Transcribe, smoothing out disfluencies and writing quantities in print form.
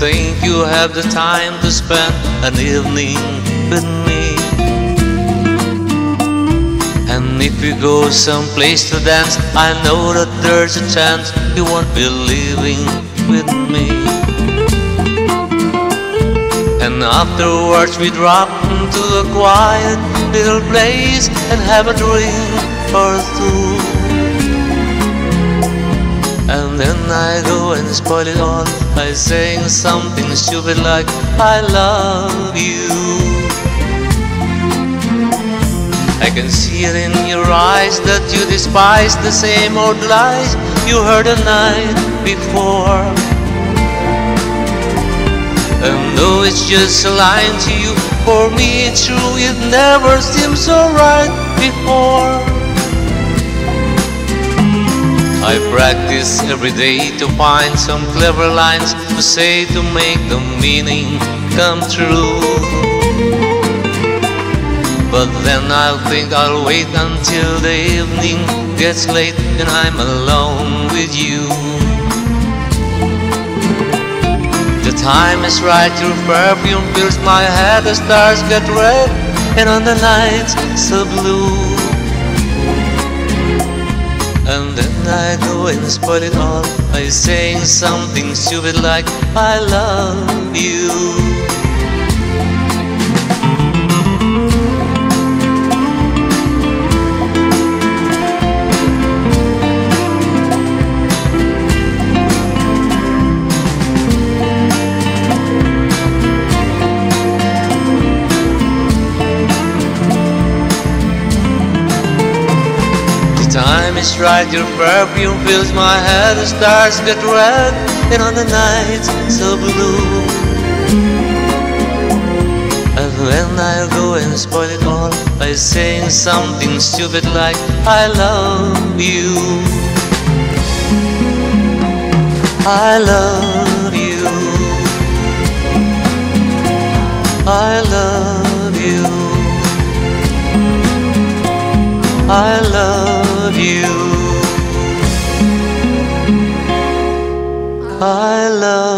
think you have the time to spend an evening with me? And if you go someplace to dance, I know that there's a chance you won't be leaving with me. And afterwards we drop into a quiet little place and have a drink or two. And then I go and spoil it all by saying something stupid like I love you. I can see it in your eyes that you despise the same old lies you heard the night before. And though it's just a line to you, for me it's true, it never seemed so right before. I practice every day to find some clever lines to say to make the meaning come true. But then I'll think I'll wait until the evening gets late and I'm alone with you. The time is right, your perfume fills my head, the stars get red and on the nights so blue. And then I go and spoil it all by saying something stupid like I love you. Time is right, your perfume fills my head, the stars get red and on the nights so blue. And then I'll go and spoil it all by saying something stupid like I love you. I love you. I love you. I love you. I love